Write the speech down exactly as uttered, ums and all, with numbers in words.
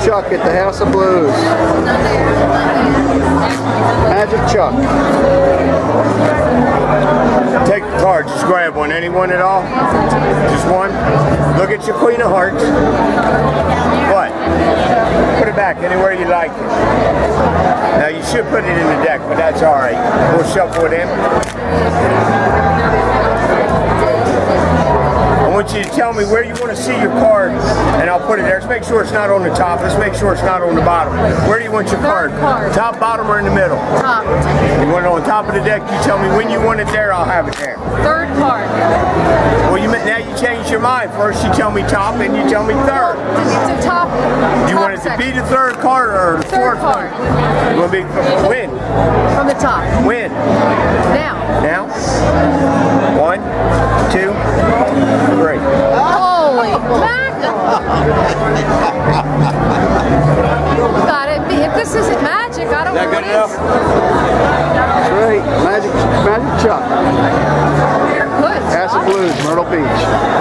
Chuck at the House of Blues. Magic Chuck. Take the card, just grab one. Anyone at all? Just one? Look at your Queen of Hearts. What? Put it back anywhere you like it. Now you should put it in the deck, but that's alright. We'll shuffle it in. I want you to tell me where you want to see your card, and I'll put it there. Let's make sure it's not on the top. Let's make sure it's not on the bottom. Where do you want your card? card? Top, bottom, or in the middle? Top. You want it on top of the deck? You tell me when you want it there, I'll have it there. Third card. Well, you now you changed your mind. First you tell me top, and you tell me third. It's a top. Do you top want it to section. be the third card or the Third fourth card. You want to be win? From the top. Win. Now. Now. One, two, three. Holy mackerel! Got it. If this isn't magic, I don't know what is. That's right. Magic, Magic Chuck. Good. House of Blues, Myrtle Beach.